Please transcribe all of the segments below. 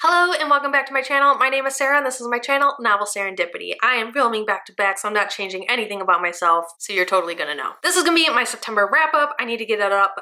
Hello and welcome back to my channel. My name is Sarah and this is my channel, Novel Serendipity. I am filming back to back, so I'm not changing anything about myself, so you're totally gonna know. This is gonna be my September wrap up. I need to get it up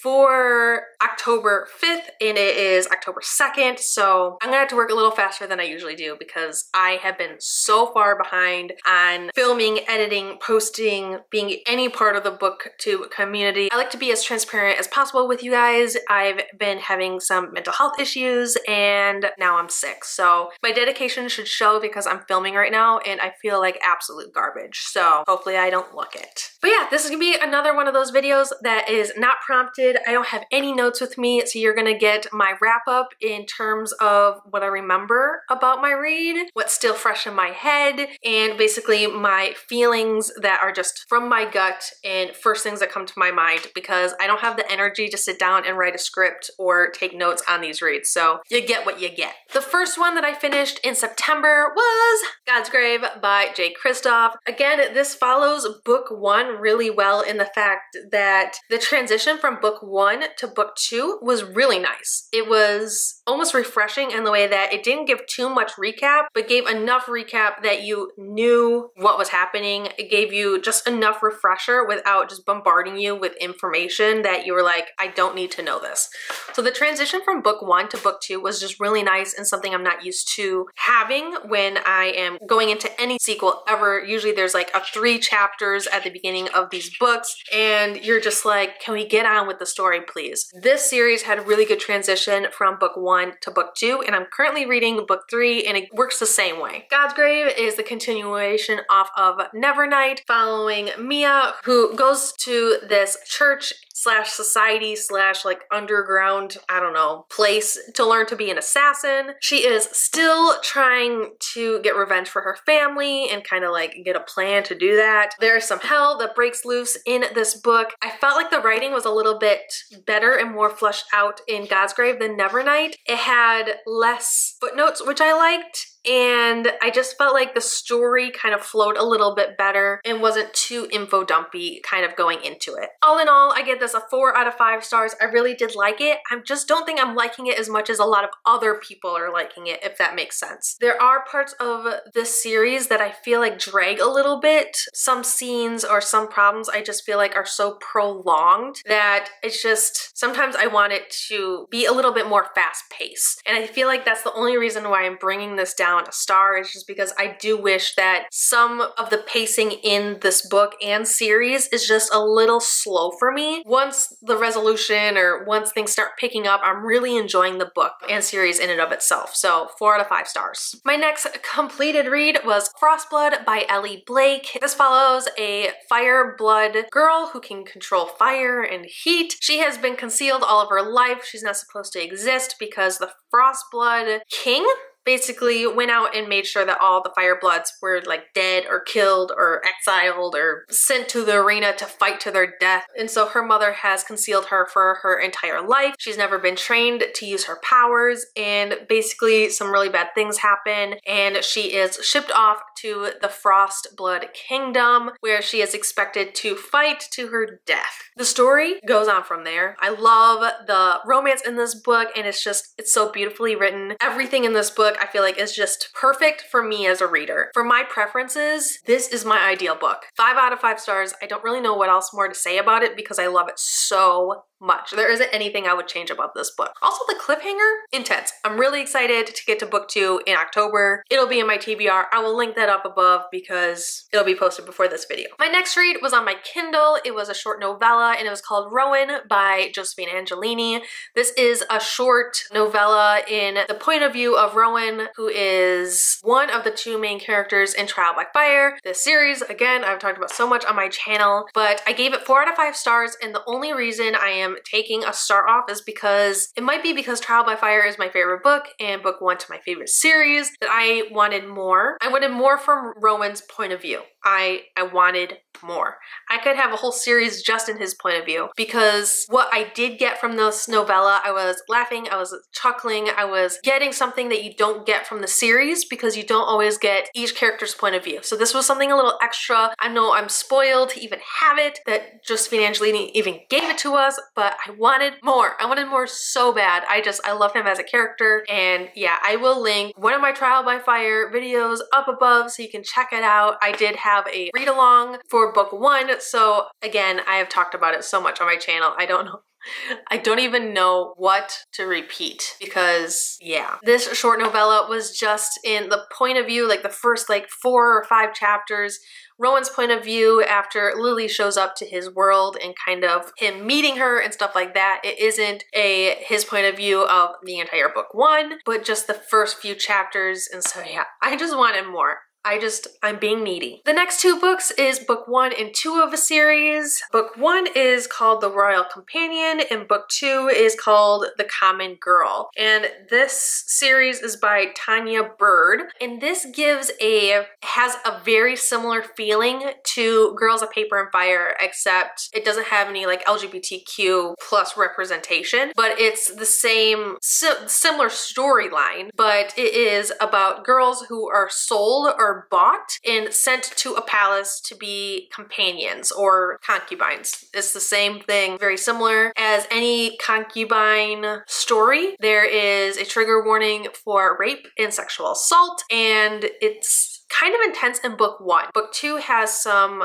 before October 5th and it is October 2nd, so I'm gonna have to work a little faster than I usually do because I have been so far behind on filming, editing, posting, being any part of the booktube community. I like to be as transparent as possible with you guys. I've been having some mental health issues and now I'm sick, so my dedication should show because I'm filming right now and I feel like absolute garbage, so hopefully I don't look it. But yeah, this is gonna be another one of those videos that is not prompted. I don't have any notes with me, so you're gonna get my wrap up in terms of what I remember about my read, what's still fresh in my head, and basically my feelings that are just from my gut and first things that come to my mind because I don't have the energy to sit down and write a script or take notes on these reads, so you get what you get. The first one that I finished in September was God's Grave by Jay Kristoff. Again, this follows book one really well in the fact that the transition from book one to book two was really nice. It was almost refreshing in the way that it didn't give too much recap, but gave enough recap that you knew what was happening. It gave you just enough refresher without just bombarding you with information that you were like, I don't need to know this. So the transition from book one to book two was just really nice and something I'm not used to having when I am going into any sequel ever. Usually there's like 3 chapters at the beginning of these books and you're just like, can we get on with the story please? This series had a really good transition from book one to book two and I'm currently reading book 3 and it works the same way. God's Grave is the continuation off of Nevernight, following Mia, who goes to this church slash society slash like underground, I don't know, place to learn to be an assassin. She is still trying to get revenge for her family and kind of like get a plan to do that. There's some hell that breaks loose in this book. I felt like the writing was a little bit better and more fleshed out in God's Grave than Nevernight. It had less footnotes, which I liked. And I just felt like the story kind of flowed a little bit better and wasn't too info dumpy kind of going into it. All in all, I get this a 4 out of 5 stars. I really did like it. I just don't think I'm liking it as much as a lot of other people are liking it, if that makes sense. There are parts of this series that I feel like drag a little bit. Some scenes or some problems I just feel like are so prolonged that it's just, sometimes I want it to be a little bit more fast paced. And I feel like that's the only reason why I'm bringing this down a star is just because I do wish that some of the pacing in this book and series is just a little slow for me. Once the resolution or once things start picking up, I'm really enjoying the book and series in and of itself. So 4 out of 5 stars. My next completed read was Frostblood by Ellie Blake. This follows a fire blood girl who can control fire and heat. She has been concealed all of her life. She's not supposed to exist because the Frostblood King basically went out and made sure that all the Firebloods were like dead or killed or exiled or sent to the arena to fight to their death. And so her mother has concealed her for her entire life. She's never been trained to use her powers and basically some really bad things happen and she is shipped off to the Frostblood Kingdom where she is expected to fight to her death. The story goes on from there. I love the romance in this book and it's so beautifully written. Everything in this book I feel like is just perfect for me as a reader. For my preferences, this is my ideal book. 5 out of 5 stars. I don't really know what else more to say about it because I love it so much. There isn't anything I would change about this book. Also the cliffhanger, intense. I'm really excited to get to book 2 in October. It'll be in my TBR. I will link that up above because it'll be posted before this video. My next read was on my Kindle. It was a short novella and it was called Rowan by Josephine Angelini. This is a short novella in the point of view of Rowan, who is one of the 2 main characters in Trial by Fire. This series, again, I've talked about so much on my channel, but I gave it 4 out of 5 stars and the only reason I am taking a star off is because it might be because Trial by Fire is my favorite book and book 1 to my favorite series that I wanted more. I wanted more from Rowan's point of view. I wanted more. I could have a whole series just in his point of view because what I did get from this novella, I was laughing, I was chuckling, I was getting something that you don't get from the series because you don't always get each character's point of view. So this was something a little extra. I know I'm spoiled to even have it, that Josephine Angelini even gave it to us, but I wanted more. I wanted more so bad. I love him as a character, and yeah, I will link one of my Trial by Fire videos up above so you can check it out. I did have a read along for book 1, so again, I have talked about it so much on my channel. I don't even know what to repeat because yeah, this short novella was just in the point of view, like the first like 4 or 5 chapters, Rowan's point of view after Lily shows up to his world and kind of him meeting her and stuff like that. It isn't his point of view of the entire book 1, but just the first few chapters, and so yeah, I just wanted more. I'm being needy. The next 2 books is book 1 and 2 of a series. Book 1 is called The Royal Companion and book 2 is called The Common Girl. And this series is by Tanya Bird. And this has a very similar feeling to Girls of Paper and Fire, except it doesn't have any like LGBTQ plus representation, but it's the same, similar storyline, but it is about girls who are sold or bought and sent to a palace to be companions or concubines. It's the same thing, very similar as any concubine story. There is a trigger warning for rape and sexual assault, and it's kind of intense in book 1. Book 2 has some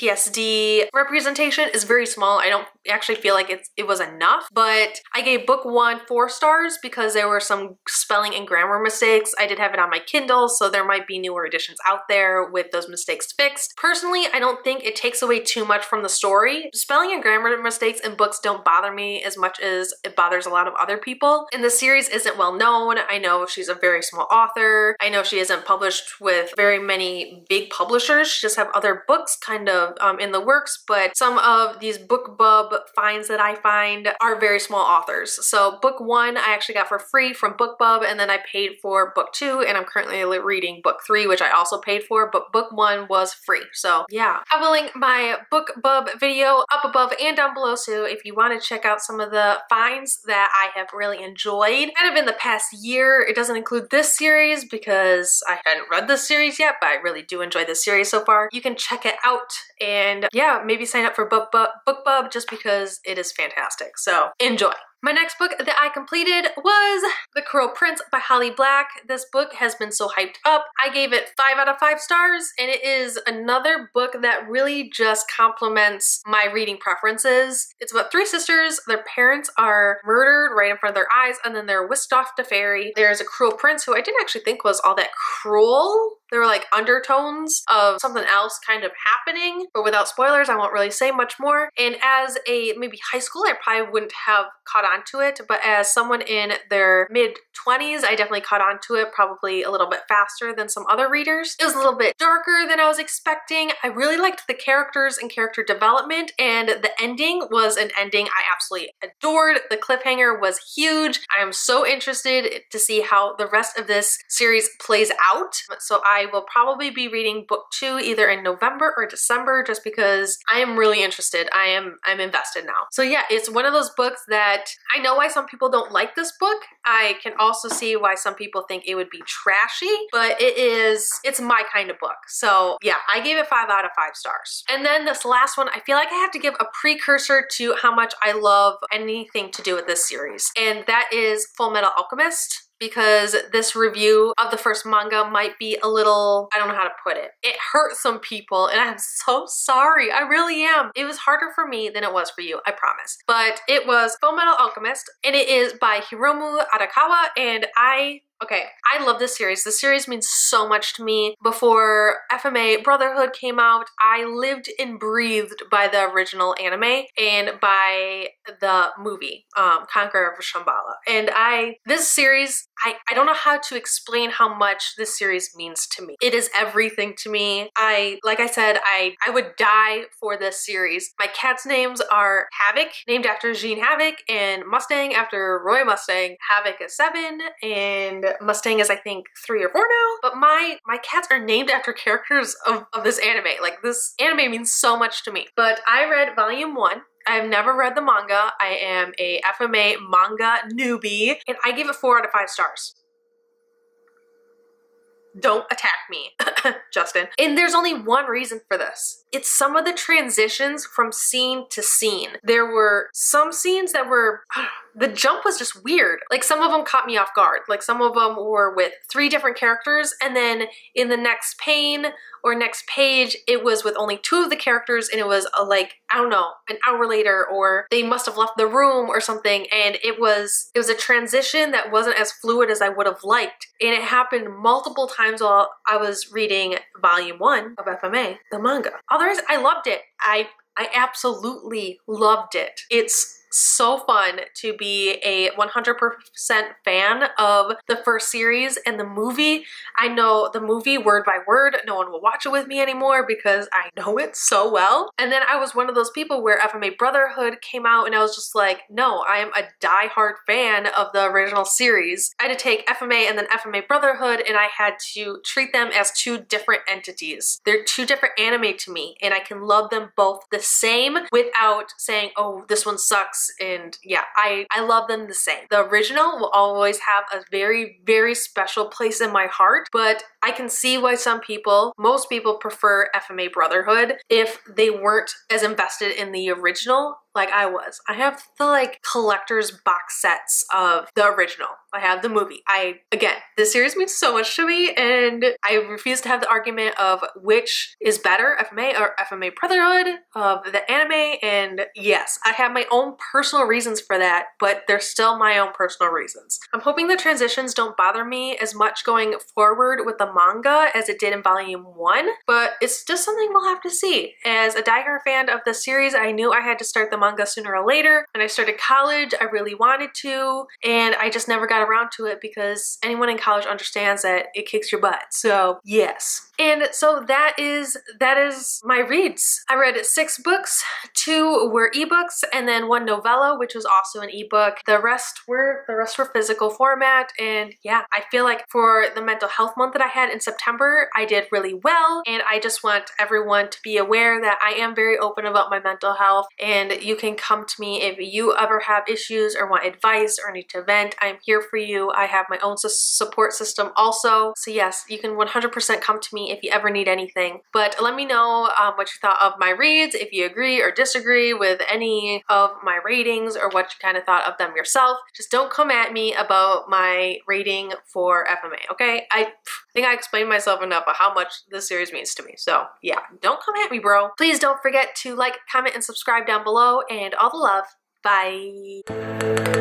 PTSD representation. It's very small. I don't actually feel like it was enough, but I gave book 1 4 stars because there were some spelling and grammar mistakes. I did have it on my Kindle, so there might be newer editions out there with those mistakes fixed. Personally, I don't think it takes away too much from the story. Spelling and grammar mistakes in books don't bother me as much as it bothers a lot of other people. And the series isn't well known. I know she's a very small author. I know she isn't published with very many big publishers. She just have other books kind of in the works, but some of these BookBub finds that I find are very small authors. So book 1 I actually got for free from BookBub, and then I paid for book 2, and I'm currently reading book 3, which I also paid for, but book 1 was free. So yeah, I will link my BookBub video up above and down below, so if you want to check out some of the finds that I have really enjoyed kind of in the past year. It doesn't include this series because I hadn't read this series yet, but I really do enjoy this series so far. You can check it out, and yeah, maybe sign up for BookBub just because it is fantastic. So enjoy. My next book that I completed was The Cruel Prince by Holly Black. This book has been so hyped up. I gave it 5 out of 5 stars, and it is another book that really just complements my reading preferences. It's about 3 sisters. Their parents are murdered right in front of their eyes, and then they're whisked off to fairy. There's a cruel prince who I didn't actually think was all that cruel. There were like undertones of something else kind of happening, but without spoilers, I won't really say much more. And as a maybe high schooler, I probably wouldn't have caught on to it, but as someone in their mid-20s, I definitely caught on to it probably a little bit faster than some other readers. It was a little bit darker than I was expecting. I really liked the characters and character development, and the ending was an ending I absolutely adored. The cliffhanger was huge. I am so interested to see how the rest of this series plays out. So I will probably be reading book 2 either in November or December, just because I am really interested. I'm invested now. So yeah, it's one of those books that I know why some people don't like this book. I can also see why some people think it would be trashy, but it's my kind of book. So yeah, I gave it 5 out of 5 stars. And then this last one, I feel like I have to give a precursor to how much I love anything to do with this series, and that is Fullmetal Alchemist. Because this review of the first manga might be a little, I don't know how to put it. It hurt some people, and I'm so sorry. I really am. It was harder for me than it was for you, I promise. But it was Fullmetal Alchemist, and it is by Hiromu Arakawa, and I love this series. This series means so much to me. Before FMA Brotherhood came out, I lived and breathed by the original anime and by the movie, Conqueror of Shambhala. And this series, I don't know how to explain how much this series means to me. It is everything to me. Like I said, I would die for this series. My cats' names are Havoc, named after Jean Havoc, and Mustang after Roy Mustang. Havoc is 7, and Mustang is I think 3 or 4 now. But my cats are named after characters of this anime. Like, this anime means so much to me. But I read volume 1. I've never read the manga. I am a FMA manga newbie, and I give it 4 out of 5 stars. Don't attack me, Justin. And there's only one reason for this. It's some of the transitions from scene to scene. There were some scenes that were, the jump was just weird. Like some of them caught me off guard. Like some of them were with 3 different characters, and then in the next pane or next page, it was with only 2 of the characters, and it was like, I don't know, an hour later, or they must have left the room or something, and it was a transition that wasn't as fluid as I would have liked. And it happened multiple times while I was reading volume 1 of FMA, the manga. Otherwise, I loved it. I absolutely loved it. It's so fun to be a 100% fan of the first series and the movie. I know the movie word by word. No one will watch it with me anymore because I know it so well. And then I was one of those people where FMA Brotherhood came out and I was just like, no, I am a diehard fan of the original series. I had to take FMA and then FMA Brotherhood, and I had to treat them as 2 different entities. They're 2 different anime to me, and I can love them both the same without saying, oh, this one sucks. And yeah, I love them the same. The original will always have a very, very special place in my heart, but I can see why most people prefer FMA Brotherhood if they weren't as invested in the original like I was. I have the like collector's box sets of the original. I have the movie. Again, this series means so much to me, and I refuse to have the argument of which is better, FMA or FMA Brotherhood of the anime. And yes, I have my own personal reasons for that, but they're still my own personal reasons. I'm hoping the transitions don't bother me as much going forward with the manga as it did in volume 1, but it's just something we'll have to see. As a diehard fan of the series, I knew I had to start the manga sooner or later. When I started college, I really wanted to, and I just never got around to it because anyone in college understands that it kicks your butt. So yes. And so that is my reads. I read 6 books, 2 were ebooks, and then 1 novella, which was also an ebook. The rest were physical format. And yeah, I feel like for the mental health month that I had in September, I did really well. And I just want everyone to be aware that I am very open about my mental health, and you can come to me if you ever have issues or want advice or need to vent. I'm here for you. I have my own support system also. So yes, you can 100% come to me if you ever need anything. But let me know what you thought of my reads, if you agree or disagree with any of my ratings or what you kind of thought of them yourself. Just don't come at me about my rating for FMA, okay? I think I explained myself enough of how much this series means to me. So yeah, don't come at me, bro. Please don't forget to like, comment, and subscribe down below, and all the love. Bye.